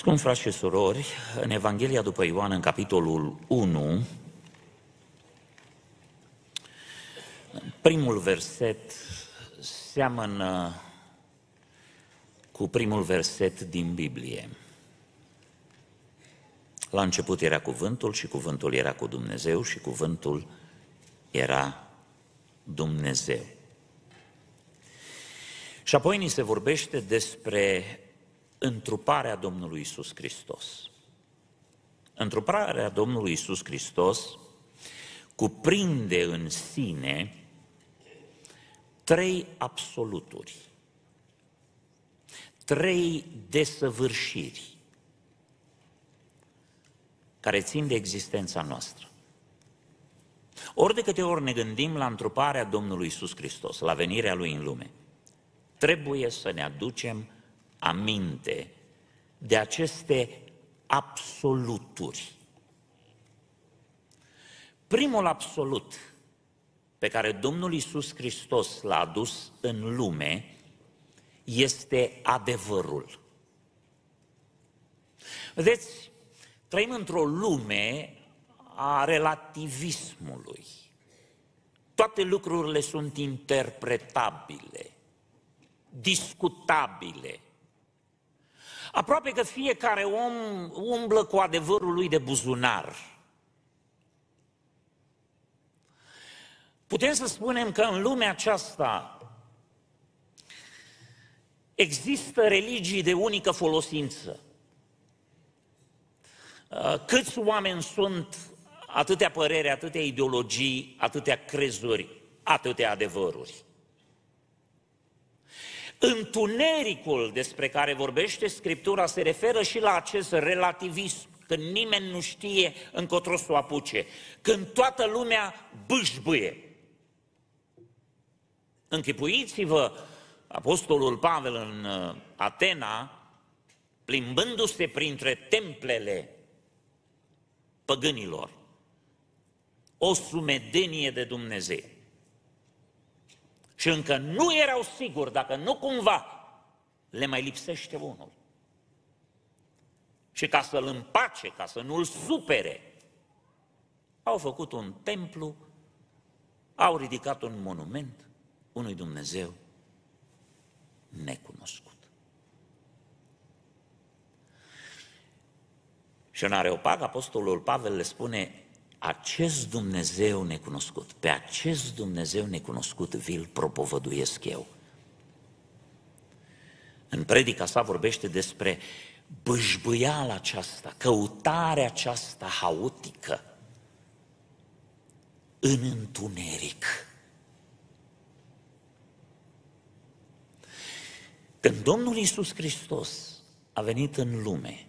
Scumpi frați și surori, în Evanghelia după Ioan, în capitolul 1, primul verset seamănă cu primul verset din Biblie. La început era cuvântul și cuvântul era cu Dumnezeu și cuvântul era Dumnezeu. Și apoi ni se vorbește despre întruparea Domnului Iisus Hristos. Întruparea Domnului Iisus Hristos cuprinde în sine trei absoluturi, trei desăvârșiri care țin de existența noastră. Ori de câte ori ne gândim la întruparea Domnului Iisus Hristos, la venirea Lui în lume, trebuie să ne aducem aminte de aceste absoluturi. Primul absolut pe care Domnul Iisus Hristos l-a adus în lume este adevărul. Vedeți, trăim într-o lume a relativismului. Toate lucrurile sunt interpretabile, discutabile. Aproape că fiecare om umblă cu adevărul lui de buzunar. Putem să spunem că în lumea aceasta există religii de unică folosință. Câți oameni sunt, atâtea păreri, atâtea ideologii, atâtea crezuri, atâtea adevăruri. Întunericul despre care vorbește Scriptura se referă și la acest relativism, când nimeni nu știe încotro să o apuce, când toată lumea bâșbâie. Închipuiți-vă apostolul Pavel în Atena, plimbându-se printre templele păgânilor, o sumedenie de Dumnezeu. Și încă nu erau siguri dacă nu cumva le mai lipsește unul. Și ca să-l împace, ca să nu-l supere, au făcut un templu, au ridicat un monument unui Dumnezeu necunoscut. Și în Areopag, apostolul Pavel le spune: acest Dumnezeu necunoscut, pe acest Dumnezeu necunoscut vi-l propovăduiesc eu. În predica sa vorbește despre bâșbâiala aceasta, căutarea aceasta haotică în întuneric. Când Domnul Iisus Hristos a venit în lume,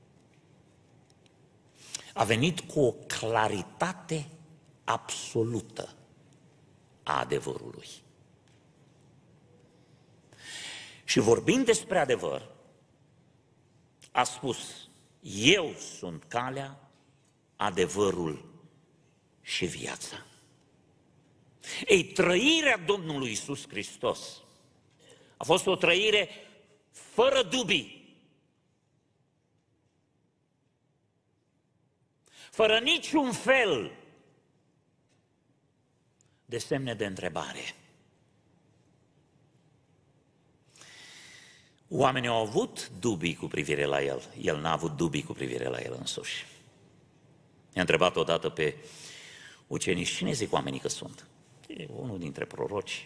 a venit cu o claritate absolută a adevărului. Și vorbind despre adevăr, a spus: eu sunt calea, adevărul și viața. Ei, trăirea Domnului Iisus Hristos a fost o trăire fără dubii, fără niciun fel de semne de întrebare. Oamenii au avut dubii cu privire la el, el n-a avut dubii cu privire la el însuși. I-a întrebat odată pe ucenici: cine zic oamenii că sunt? E unul dintre proroci,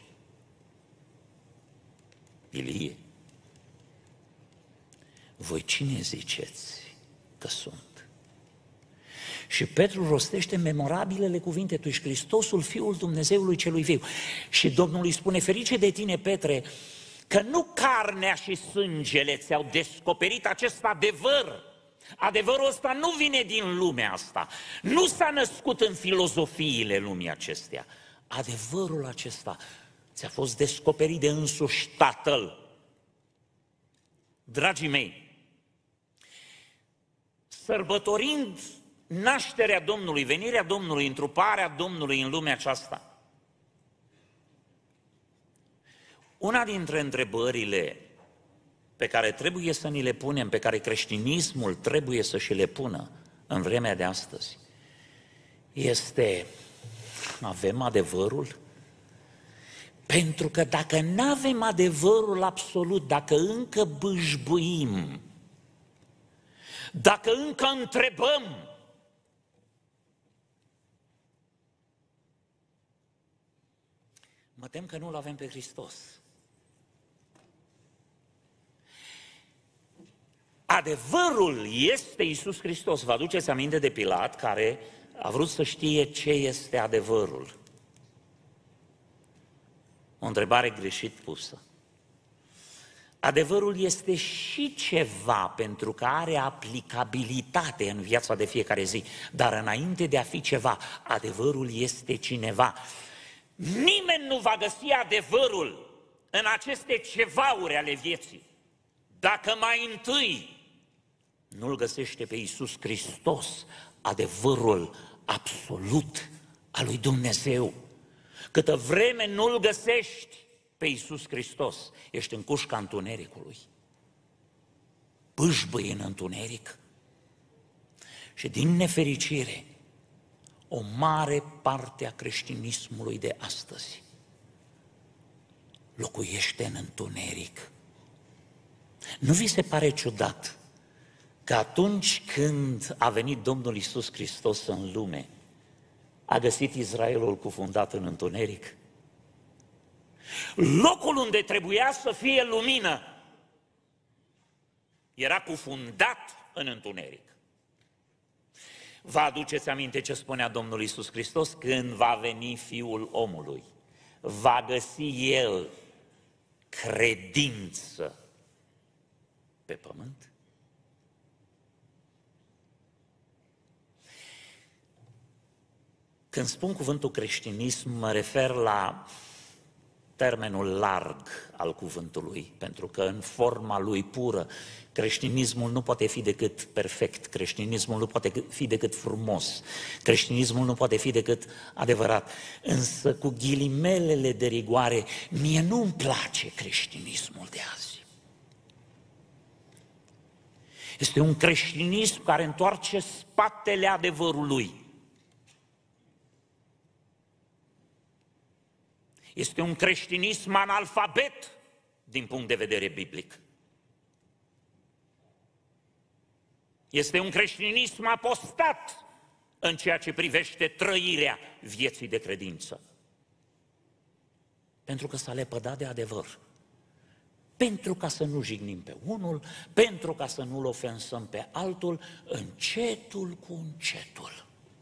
Ilie. Voi cine ziceți că sunt? Și Petru rostește memorabilele cuvinte: tu ești Hristosul, Fiul Dumnezeului celui viu. Și Domnul îi spune: ferice de tine, Petre, că nu carnea și sângele ți-au descoperit acest adevăr. Adevărul ăsta nu vine din lumea asta, nu s-a născut în filozofiile lumii acestea. Adevărul acesta ți-a fost descoperit de însuși Tatăl. Dragii mei, sărbătorind nașterea Domnului, venirea Domnului, întruparea Domnului în lumea aceasta, una dintre întrebările pe care trebuie să ni le punem, pe care creștinismul trebuie să și le pună în vremea de astăzi, este: avem adevărul? Pentru că dacă nu avem adevărul absolut, dacă încă bâșbuim, dacă încă întrebăm, mă tem că nu-L avem pe Hristos. Adevărul este Iisus Hristos. Vă aduceți aminte de Pilat, care a vrut să știe ce este adevărul? O întrebare greșit pusă. Adevărul este și ceva, pentru că are aplicabilitate în viața de fiecare zi, dar înainte de a fi ceva, adevărul este cineva. Nimeni nu va găsi adevărul în aceste cevauri ale vieții dacă mai întâi nu-L găsește pe Iisus Hristos, adevărul absolut al lui Dumnezeu. Câtă vreme nu-L găsești pe Iisus Hristos, ești în cușca întunericului. Bâșbâi în întuneric. Și din nefericire, o mare parte a creștinismului de astăzi locuiește în întuneric. Nu vi se pare ciudat că atunci când a venit Domnul Iisus Hristos în lume, a găsit Israelul cufundat în întuneric? Locul unde trebuia să fie lumină era cufundat în întuneric. Vă aduceți aminte ce spunea Domnul Iisus Hristos? Când va veni Fiul omului, va găsi El credință pe pământ? Când spun cuvântul creștinism, mă refer la termenul larg al cuvântului, pentru că în forma lui pură, creștinismul nu poate fi decât perfect, creștinismul nu poate fi decât frumos, creștinismul nu poate fi decât adevărat. Însă, cu ghilimelele de rigoare, mie nu-mi place creștinismul de azi. Este un creștinism care întoarce spatele adevărului. Este un creștinism analfabet din punct de vedere biblic. Este un creștinism apostat în ceea ce privește trăirea vieții de credință. Pentru că s-a lepădat de adevăr. Pentru ca să nu jignim pe unul, pentru ca să nu-l ofensăm pe altul, încetul cu încetul.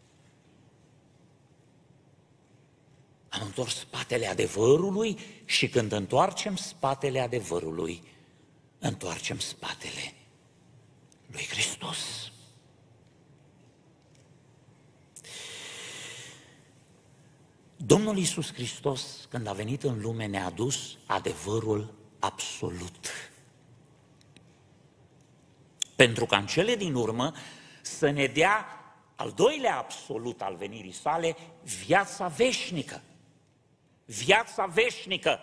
Am întors spatele adevărului și când întoarcem spatele adevărului, întoarcem spatele lui Hristos. Domnul Iisus Hristos, când a venit în lume, ne-a adus adevărul absolut. Pentru ca în cele din urmă să ne dea al doilea absolut al venirii sale, viața veșnică. Viața veșnică.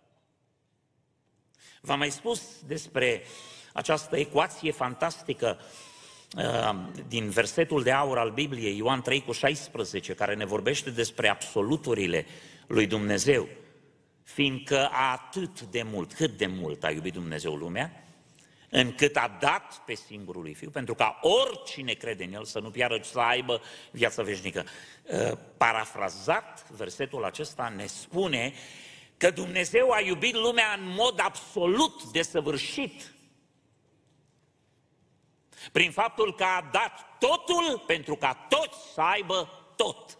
V-am mai spus despre această ecuație fantastică din versetul de aur al Bibliei, Ioan 3,16, care ne vorbește despre absoluturile lui Dumnezeu. Fiindcă atât de mult, cât de mult a iubit Dumnezeu lumea, încât a dat pe singurul lui Fiu, pentru ca oricine crede în El să nu piară, ci să aibă viața veșnică. Parafrazat, versetul acesta ne spune că Dumnezeu a iubit lumea în mod absolut desăvârșit, prin faptul că a dat totul pentru ca toți să aibă tot.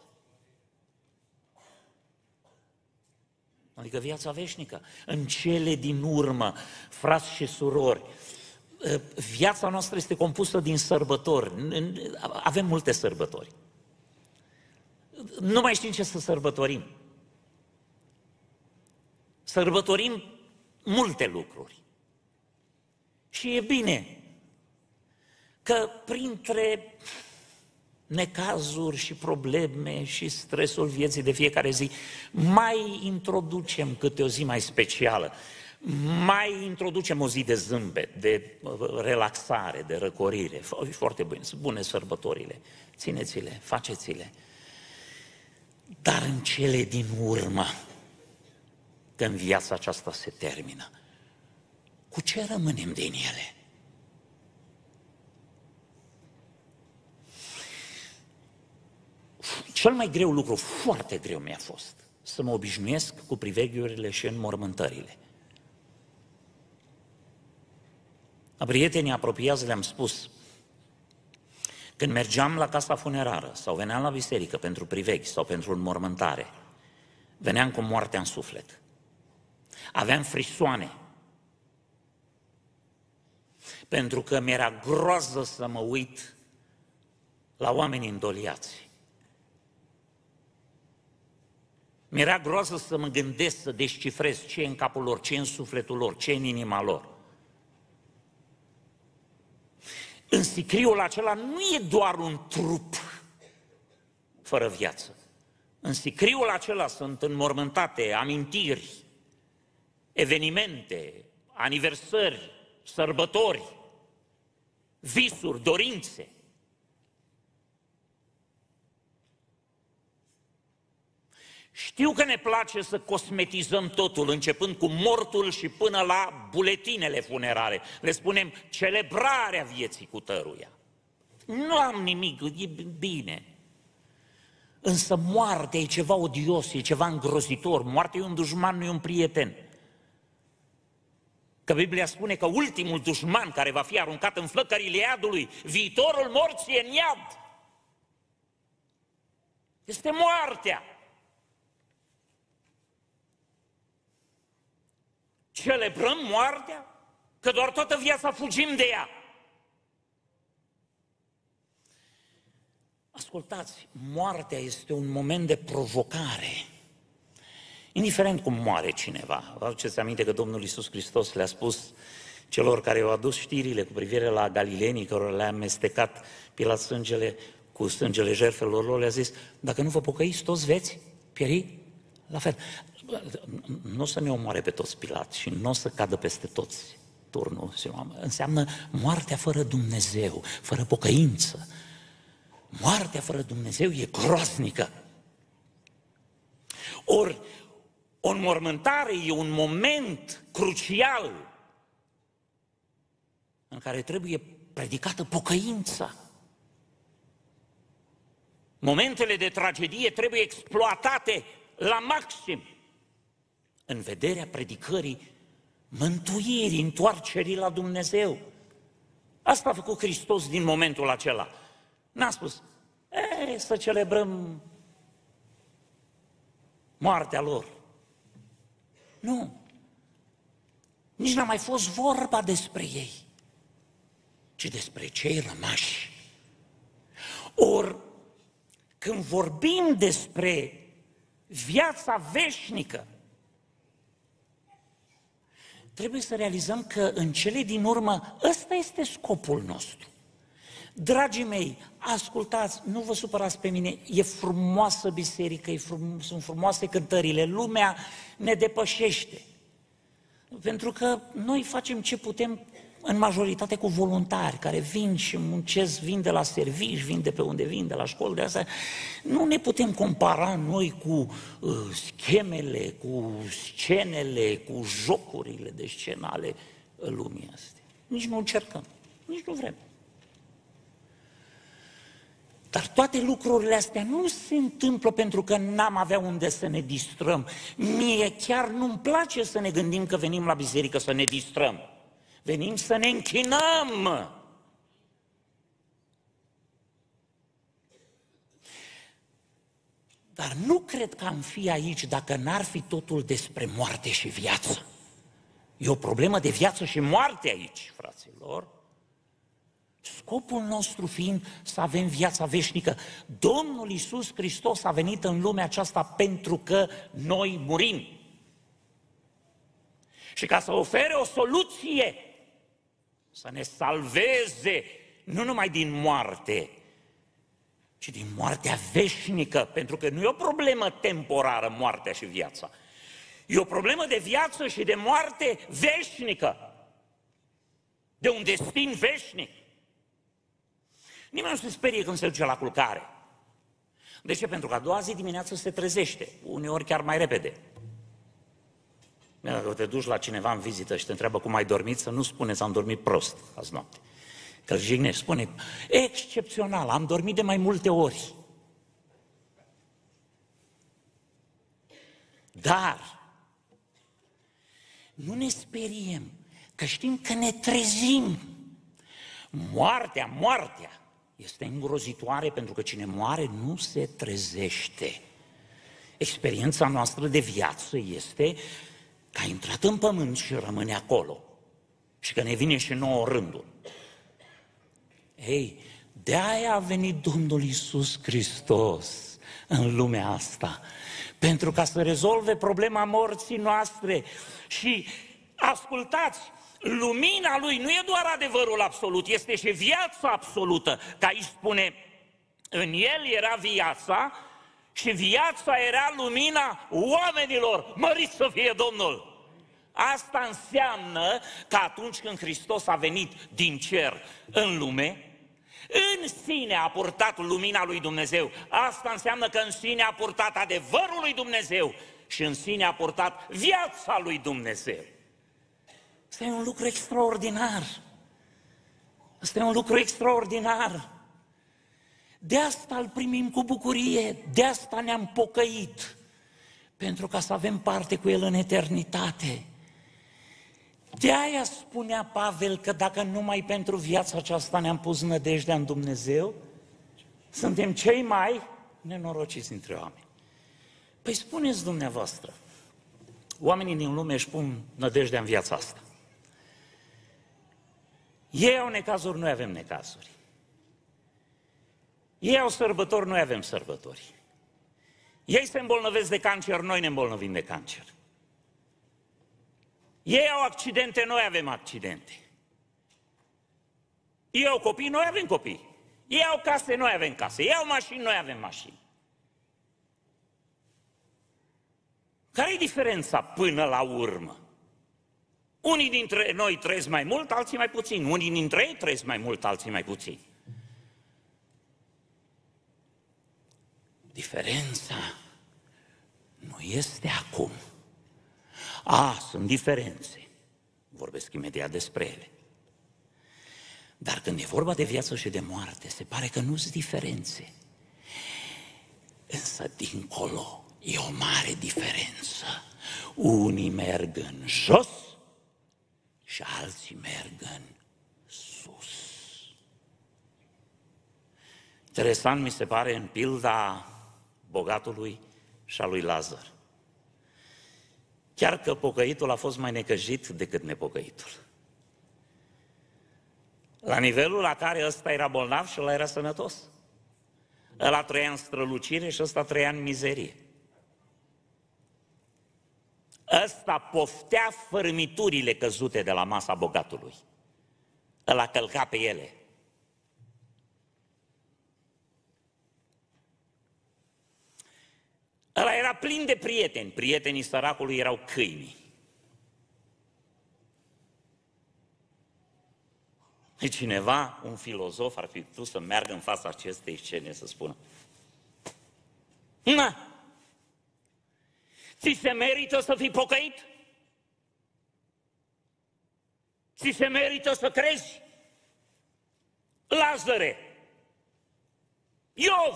Adică viața veșnică. În cele din urmă, frați și surori, viața noastră este compusă din sărbători. Avem multe sărbători. Nu mai știm ce să sărbătorim. Sărbătorim multe lucruri. Și e bine că printre necazuri și probleme și stresul vieții de fiecare zi, mai introducem câte o zi mai specială. mai introducem o zi de zâmbet, de relaxare, de răcorire. Foarte bune, sunt bune sărbătorile. Țineți-le, faceți-le. Dar în cele din urmă, când viața aceasta se termină, cu ce rămânem din ele? Cel mai greu lucru, foarte greu mi-a fost, să mă obișnuiesc cu priveghiurile și înmormântările. La prietenii apropiați le-am spus, când mergeam la casa funerară sau veneam la biserică pentru priveghi sau pentru înmormântare, veneam cu moartea în suflet. Aveam frisoane, pentru că mi-era groază să mă uit la oameni îndoliați. Mi-era groază să mă gândesc, să descifrez ce e în capul lor, ce e în sufletul lor, ce e în inima lor. În sicriul acela nu e doar un trup fără viață. În sicriul acela sunt înmormântate amintiri, evenimente, aniversări, sărbători, visuri, dorințe. Știu că ne place să cosmetizăm totul, începând cu mortul și până la buletinele funerare. Le spunem celebrarea vieții cutăruia. Nu am nimic, e bine. Însă moartea e ceva odios, e ceva îngrozitor. Moartea e un dușman, nu e un prieten. Că Biblia spune că ultimul dușman care va fi aruncat în flăcările iadului, viitorul morții e în iad. Este moartea. Celebrăm moartea? Că doar toată viața fugim de ea. Ascultați, moartea este un moment de provocare. Indiferent cum moare cineva. Vă aduceți aminte că Domnul Iisus Hristos le-a spus celor care au adus știrile cu privire la galilenii, cărora le-a amestecat Pilat sângele cu sângele jertfelor lor, le-a zis, dacă nu vă pocăiți, toți veți pieri la fel. Nu o să ne omoare pe toți Pilat și nu o să cadă peste toți turnul. Înseamnă moartea fără Dumnezeu, fără pocăință. Moartea fără Dumnezeu e groaznică. Ori o înmormântare e un moment crucial în care trebuie predicată pocăința. Momentele de tragedie trebuie exploatate la maxim în vederea predicării mântuirii, întoarcerii la Dumnezeu. Asta a făcut Hristos din momentul acela. N-a spus, să celebrăm moartea lor. Nu. Nici n-a mai fost vorba despre ei, ci despre cei rămași. Ori, când vorbim despre viața veșnică, trebuie să realizăm că în cele din urmă ăsta este scopul nostru. Dragii mei, ascultați, nu vă supărați pe mine, e frumoasă biserică, sunt frumoase cântările, lumea ne depășește. Pentru că noi facem ce putem în majoritate cu voluntari care vin și muncesc, vin de la servici, vin de pe unde vin, de la școli, de asta. Nu ne putem compara noi cu schemele, cu scenele, cu jocurile de scenă ale lumii astea. Nici nu încercăm, nici nu vrem. Dar toate lucrurile astea nu se întâmplă pentru că n-am avea unde să ne distrăm. Mie chiar nu-mi place să ne gândim că venim la biserică să ne distrăm. Venim să ne închinăm. Dar nu cred că am fi aici dacă n-ar fi totul despre moarte și viață. E o problemă de viață și moarte aici, fraților. Scopul nostru fiind să avem viața veșnică. Domnul Iisus Hristos a venit în lumea aceasta pentru că noi murim. Și ca să ofere o soluție, să ne salveze nu numai din moarte, ci din moartea veșnică, pentru că nu e o problemă temporară moartea și viața. E o problemă de viață și de moarte veșnică, de un destin veșnic. Nimeni nu se sperie când se duce la culcare. De ce? Pentru că a doua zi dimineață se trezește, uneori chiar mai repede. Dacă te duci la cineva în vizită și te întreabă cum ai dormit, să nu spuneți am dormit prost azi noapte. Că îl jignești, spune excepțional, am dormit de mai multe ori. Dar nu ne speriem, că știm că ne trezim. Moartea este îngrozitoare pentru că cine moare nu se trezește. Experiența noastră de viață este că a intrat în pământ și rămâne acolo și că ne vine și nouă rândul. Ei, de-aia a venit Domnul Iisus Hristos în lumea asta, pentru ca să rezolve problema morții noastre. Și ascultați, lumina Lui nu e doar adevărul absolut, este și viața absolută, că aici spune, în El era viața și viața era lumina oamenilor, mărit să fie Domnul! Asta înseamnă că atunci când Hristos a venit din cer în lume, în sine a purtat lumina lui Dumnezeu. Asta înseamnă că în sine a purtat adevărul lui Dumnezeu și în sine a purtat viața lui Dumnezeu. Asta e un lucru extraordinar. Asta e un lucru extraordinar. De asta îl primim cu bucurie, de asta ne-am pocăit, pentru ca să avem parte cu El în eternitate. De aia spunea Pavel că dacă numai pentru viața aceasta ne-am pus nădejdea în Dumnezeu, suntem cei mai nenorociți dintre oameni. Păi spuneți dumneavoastră, oamenii din lume își pun nădejdea în viața asta. Ei au necazuri, noi avem necazuri. Ei au sărbători, noi avem sărbători. Ei se îmbolnăvesc de cancer, noi ne îmbolnăvim de cancer. Ei au accidente, noi avem accidente. Ei au copii, noi avem copii. Ei au case, noi avem case. Ei au mașini, noi avem mașini. Care e diferența până la urmă? Unii dintre noi trăiesc mai mult, alții mai puțin. Unii dintre ei trăiesc mai mult, alții mai puțin. Diferența nu este acum. Sunt diferențe. Vorbesc imediat despre ele. Dar când e vorba de viață și de moarte, se pare că nu sunt diferențe. Însă dincolo e o mare diferență. Unii merg în jos și alții merg în sus. Interesant mi se pare în pilda bogatului și a lui Lazar. Chiar că pocăitul a fost mai necăjit decât nepocăitul. La nivelul la care ăsta era bolnav și ăla era sănătos. Ăla trăia în strălucire și ăsta trăia în mizerie. Ăsta poftea fărâmiturile căzute de la masa bogatului. Ăla călca pe ele. Ăla era plin de prieteni. Prietenii săracului erau câinii. Cineva, un filozof, ar fi putut să meargă în fața acestei scene să spună: na, ți se merită să fii pocăit? Ți se merită să crezi? Lazare, Iov,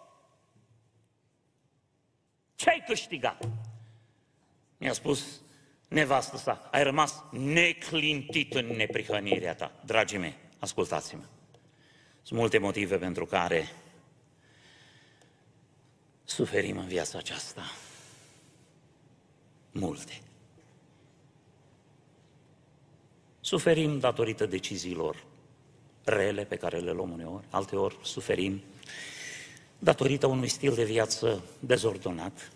ce-ai câștigat? Mi-a spus nevastă sa: ai rămas neclintit în neprihănirea ta. Dragii mei, ascultați-mă. Sunt multe motive pentru care suferim în viața aceasta. Multe. Suferim datorită deciziilor rele pe care le luăm uneori, alteori suferim datorită unui stil de viață dezordonat,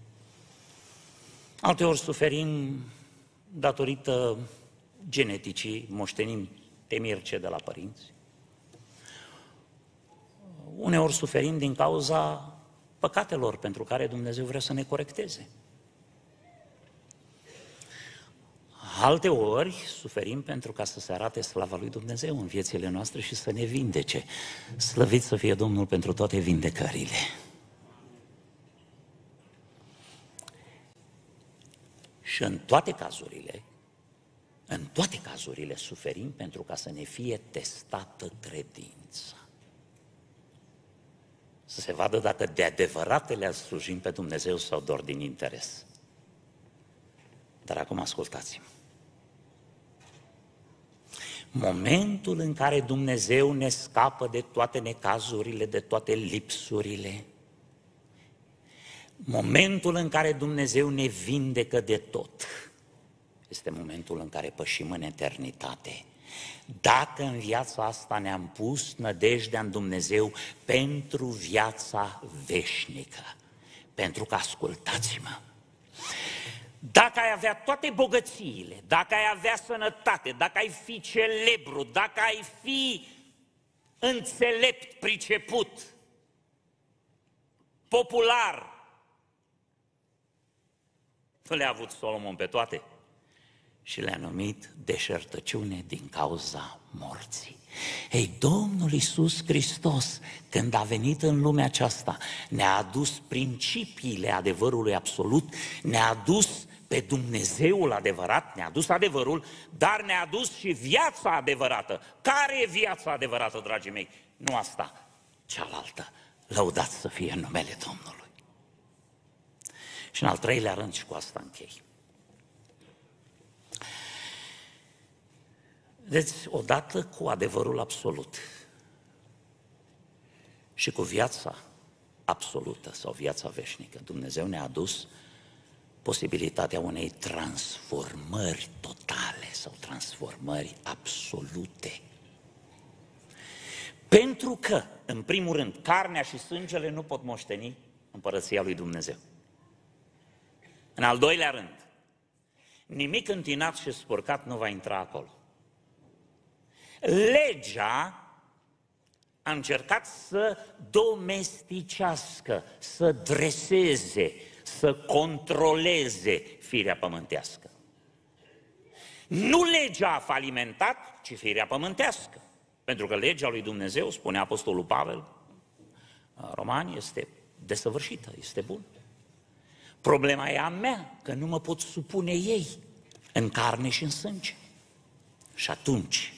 alteori suferim datorită geneticii, moștenim temirce de la părinți, uneori suferim din cauza păcatelor pentru care Dumnezeu vrea să ne corecteze. Alteori suferim pentru ca să se arate slava lui Dumnezeu în viețile noastre și să ne vindece. Slăvit să fie Domnul pentru toate vindecările. Și în toate cazurile suferim pentru ca să ne fie testată credința. Să se vadă dacă de adevărat le slujim pe Dumnezeu sau doar din interes. Dar acum ascultați-mă. Momentul în care Dumnezeu ne scapă de toate necazurile, de toate lipsurile, momentul în care Dumnezeu ne vindecă de tot, este momentul în care pășim în eternitate. Dacă în viața asta ne-am pus nădejdea în Dumnezeu pentru viața veșnică, pentru că, ascultați-mă, dacă ai avea toate bogățiile, dacă ai avea sănătate, dacă ai fi celebru, dacă ai fi înțelept, priceput, popular, nu le-a avut Solomon pe toate și le-a numit deșertăciune din cauza morții. Ei, Domnul Iisus Hristos, când a venit în lumea aceasta, ne-a adus principiile adevărului absolut, ne-a adus pe Dumnezeul adevărat, ne-a adus adevărul, dar ne-a adus și viața adevărată. Care e viața adevărată, dragii mei? Nu asta, cealaltă. Lăudați să fie în numele Domnului. Și în al treilea rând, și cu asta închei. Deci, odată cu adevărul absolut și cu viața absolută sau viața veșnică, Dumnezeu ne-a adus posibilitatea unei transformări totale sau transformări absolute. Pentru că, în primul rând, carnea și sângele nu pot moșteni împărăția lui Dumnezeu. În al doilea rând, nimic întinat și spurcat nu va intra acolo. Legea a încercat să domesticească, să dreseze, să controleze firea pământească. Nu legea a falimentat, ci firea pământească. Pentru că legea lui Dumnezeu, spune Apostolul Pavel, Romani, este desăvârșită, este bună. Problema e a mea, că nu mă pot supune ei în carne și în sânge. Și atunci,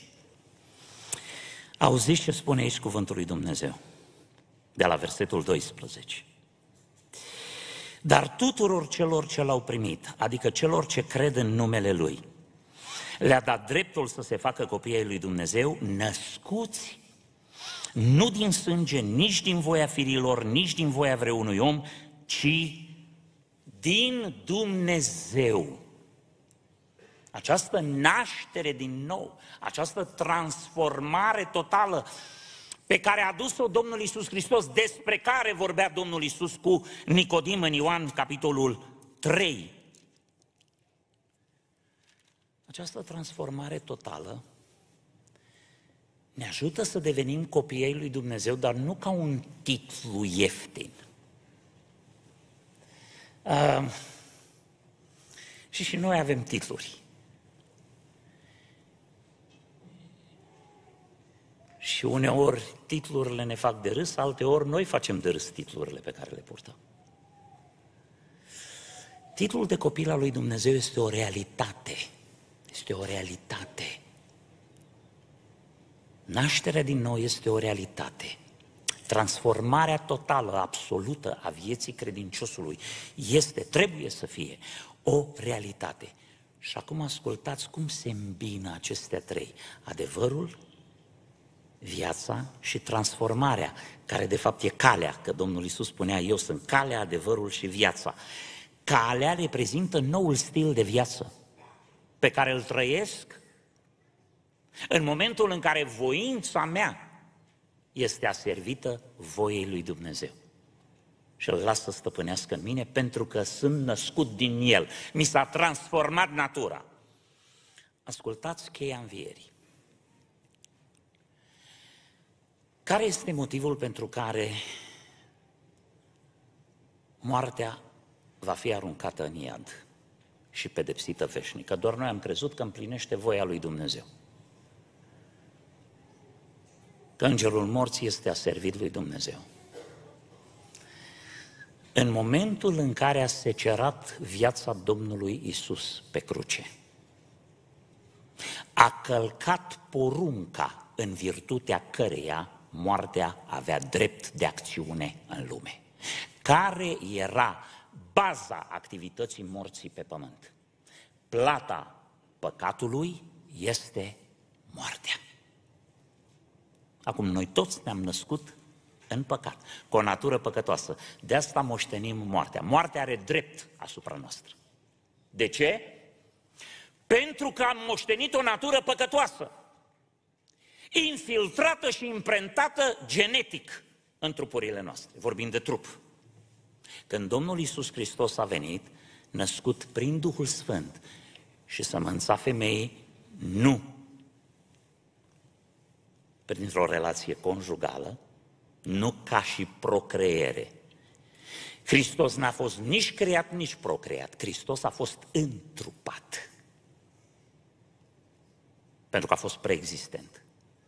auziți ce spune aici cuvântul lui Dumnezeu, de la versetul 12. Dar tuturor celor ce l-au primit, adică celor ce cred în numele Lui, le-a dat dreptul să se facă copii ai lui Dumnezeu, născuți nu din sânge, nici din voia firilor, nici din voia vreunui om, ci din Dumnezeu. Această naștere din nou, această transformare totală pe care a adus-o Domnul Iisus Hristos, despre care vorbea Domnul Iisus cu Nicodim în Ioan, capitolul 3. Această transformare totală ne ajută să devenim copii ai lui Dumnezeu, dar nu ca un titlu ieftin. Și noi avem titluri. Și uneori titlurile ne fac de râs, alteori noi facem de râs titlurile pe care le purtăm. Titlul de copil al lui Dumnezeu este o realitate. Este o realitate. Nașterea din nou este o realitate. Transformarea totală, absolută a vieții credinciosului trebuie să fie o realitate. Și acum ascultați cum se îmbină acestea trei. Adevărul, viața și transformarea, care de fapt e calea, că Domnul Iisus spunea, eu sunt calea, adevărul și viața. Calea reprezintă noul stil de viață pe care îl trăiesc în momentul în care voința mea este aservită voiei lui Dumnezeu. Și îl las să stăpânească în mine pentru că sunt născut din el. Mi s-a transformat natura. Ascultați cheia învierii. Care este motivul pentru care moartea va fi aruncată în iad? și pedepsită veșnică. Doar noi am crezut că împlinește voia lui Dumnezeu. Că îngerul morții este aservit lui Dumnezeu. În momentul în care a secerat viața Domnului Isus pe cruce, a călcat porunca în virtutea căreia moartea avea drept de acțiune în lume. Care era baza activității morții pe pământ? Plata păcatului este moartea. Acum, noi toți ne-am născut în păcat, cu o natură păcătoasă. De asta moștenim moartea. Moartea are drept asupra noastră. De ce? Pentru că am moștenit o natură păcătoasă, infiltrată și imprentată genetic în trupurile noastre. Vorbim de trup. Când Domnul Iisus Hristos a venit, născut prin Duhul Sfânt și sămânța femeii, nu printr-o relație conjugală, nu ca și procreere. Hristos n-a fost nici creat, nici procreat. Hristos a fost întrupat. Pentru că a fost preexistent.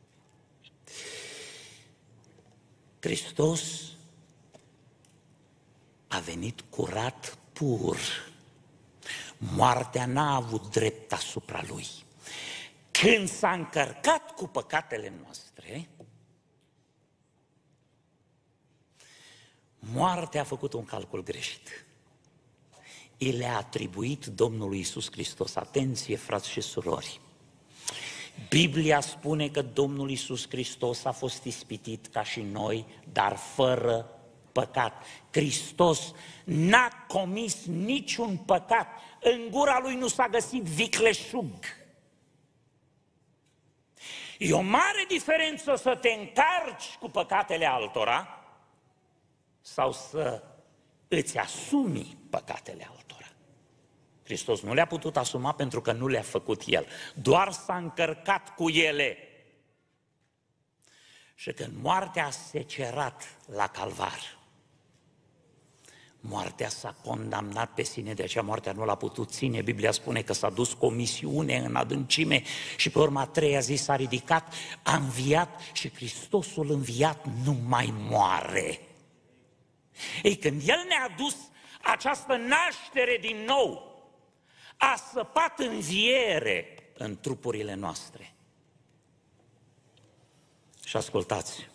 Hristos a venit curat, pur. Moartea n-a avut drept asupra lui. Când s-a încărcat cu păcatele noastre, moartea a făcut un calcul greșit. I le-a atribuit Domnului Iisus Hristos. Atenție, frați și surori! Biblia spune că Domnul Iisus Hristos a fost ispitit ca și noi, dar fără păcat. Hristos n-a comis niciun păcat. În gura lui nu s-a găsit vicleșug. E o mare diferență să te încarci cu păcatele altora sau să îți asumi păcatele altora. Hristos nu le-a putut asuma pentru că nu le-a făcut El. Doar s-a încărcat cu ele. Și când moartea a secerat la calvar, moartea s-a condamnat pe sine, de aceea moartea nu l-a putut ține. Biblia spune că s-a dus cu o misiune în adâncime și pe urma a treia zi s-a ridicat, a înviat și Hristosul înviat nu mai moare. Ei, când El ne-a dus această naștere din nou, a săpat înviere în trupurile noastre. Și ascultați,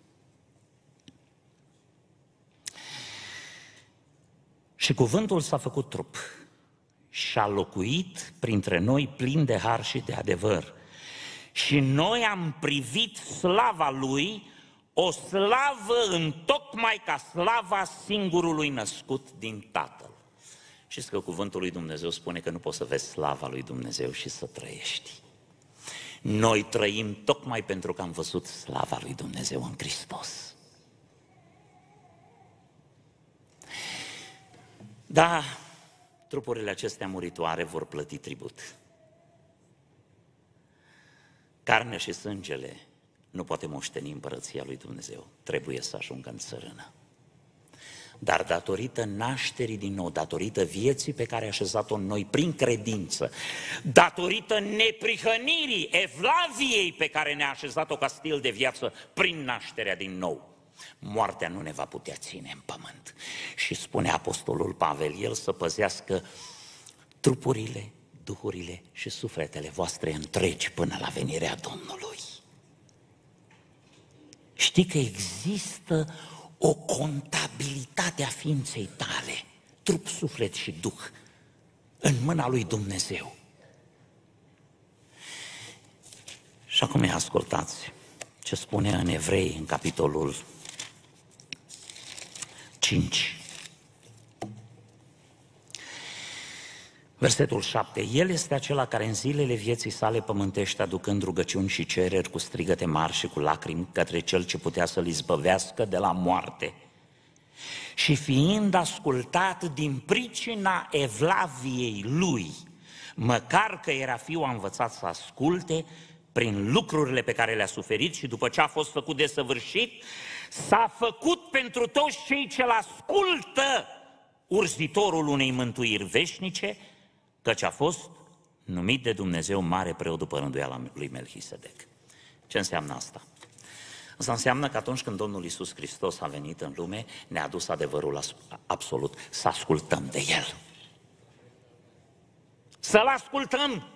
și cuvântul s-a făcut trup și a locuit printre noi plin de har și de adevăr. Și noi am privit slava Lui, o slavă întocmai ca slava singurului născut din Tatăl. Știți că cuvântul lui Dumnezeu spune că nu poți să vezi slava lui Dumnezeu și să trăiești. Noi trăim tocmai pentru că am văzut slava lui Dumnezeu în Hristos. Da, trupurile acestea muritoare vor plăti tribut. Carnea și sângele nu poate moșteni împărăția lui Dumnezeu. Trebuie să ajungă în țărână. Dar datorită nașterii din nou, datorită vieții pe care a așezat-o în noi prin credință, datorită neprihănirii evlaviei pe care ne-a așezat-o ca stil de viață prin nașterea din nou, moartea nu ne va putea ține în pământ. Și spune apostolul Pavel, el să păzească trupurile, duhurile și sufletele voastre întregi până la venirea Domnului. Știi că există o contabilitate a ființei tale, trup, suflet și duh, în mâna lui Dumnezeu. Și acum ascultați ce spune în Evrei, în capitolul 5. Versetul 7. El este acela care în zilele vieții sale pământești, aducând rugăciuni și cereri cu strigăte mari și cu lacrimi către Cel ce putea să-l izbăvească de la moarte. Și fiind ascultat din pricina evlaviei lui, măcar că era fiu, a învățat să asculte prin lucrurile pe care le-a suferit și după ce a fost făcut desăvârșit, s-a făcut pentru toți cei ce-l ascultă urzitorul unei mântuiri veșnice, căci a fost numit de Dumnezeu mare preot după rânduiala lui Melchisedec. Ce înseamnă asta? Asta înseamnă că atunci când Domnul Iisus Hristos a venit în lume, ne-a adus adevărul absolut, să ascultăm de El. Să-L ascultăm!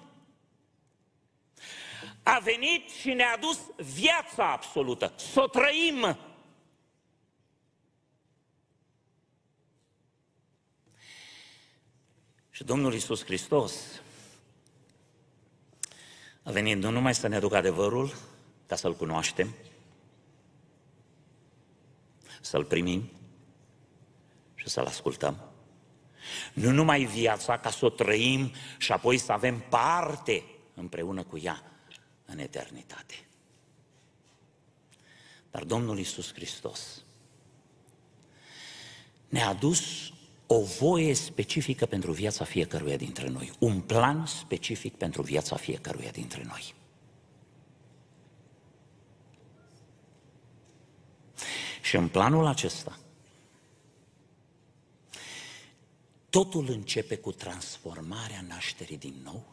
A venit și ne-a adus viața absolută, să o trăim! Și Domnul Iisus Hristos a venit nu numai să ne aducă adevărul, ca să-L cunoaștem, să-L primim și să-L ascultăm. Nu numai viața, ca să o trăim și apoi să avem parte împreună cu ea în eternitate. Dar Domnul Iisus Hristos ne-a adus o voie specifică pentru viața fiecăruia dintre noi, un plan specific pentru viața fiecăruia dintre noi. Și în planul acesta, totul începe cu transformarea nașterii din nou.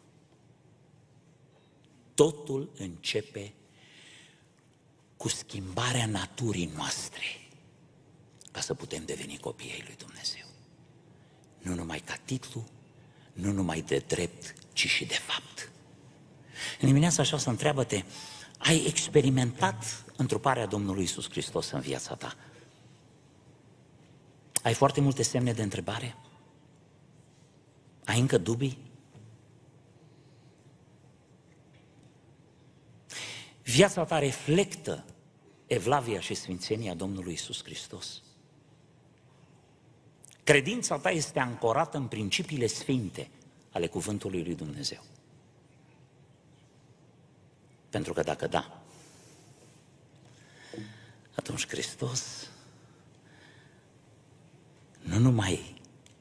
Totul începe cu schimbarea naturii noastre, ca să putem deveni copiii ai lui Dumnezeu. Nu numai ca titlu, nu numai de drept, ci și de fapt. În dimineața așa să întreabă-te, ai experimentat întruparea Domnului Iisus Hristos în viața ta? Ai foarte multe semne de întrebare? Ai încă dubii? Viața ta reflectă evlavia și sfințenia Domnului Iisus Hristos. Credința ta este ancorată în principiile sfinte ale cuvântului lui Dumnezeu. Pentru că dacă da, atunci Hristos nu numai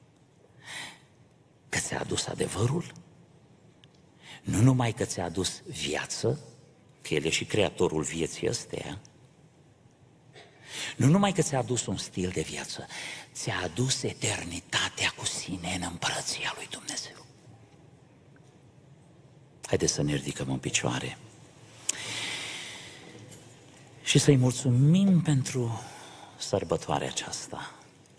că ți-a adus adevărul, nu numai că ți-a adus viață, că El e și creatorul vieții ăsteia, nu numai că ți-a adus un stil de viață, ți-a adus eternitatea cu sine în împărăția lui Dumnezeu. Haideți să ne ridicăm în picioare și să-i mulțumim pentru sărbătoarea aceasta.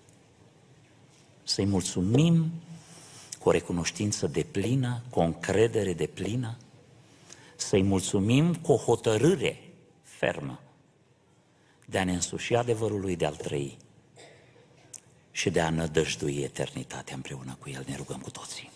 Să-i mulțumim cu o recunoștință deplină, cu o încredere deplină, să-i mulțumim cu o hotărâre fermă de a ne însuși adevărul lui, de a-L trăi și de a nădăjdui eternitatea împreună cu El. Ne rugăm cu toții.